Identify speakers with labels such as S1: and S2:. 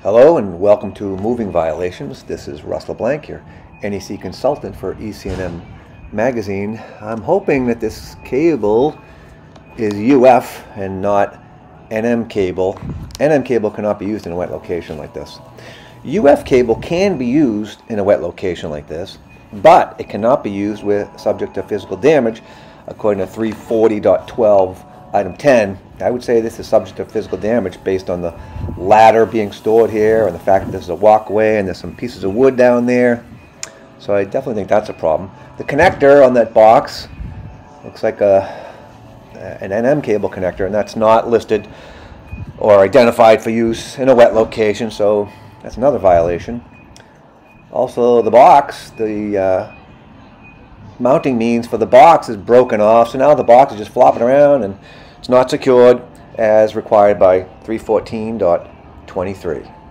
S1: Hello and welcome to Moving Violations. This is Russ LeBlanc, your NEC consultant for EC&M magazine. I'm hoping that this cable is UF and not NM cable. NM cable cannot be used in a wet location like this. UF cable can be used in a wet location like this, but it cannot be used with subject to physical damage according to 340.12 item 10. I would say this is subject to physical damage based on the ladder being stored here and the fact that this is a walkway and there's some pieces of wood down there. So I definitely think that's a problem. The connector on that box looks like an NM cable connector, and that's not listed or identified for use in a wet location, so that's another violation. Also, the box, the mounting means for the box is broken off, so now the box is just flopping around and it's not secured as required by 314.23.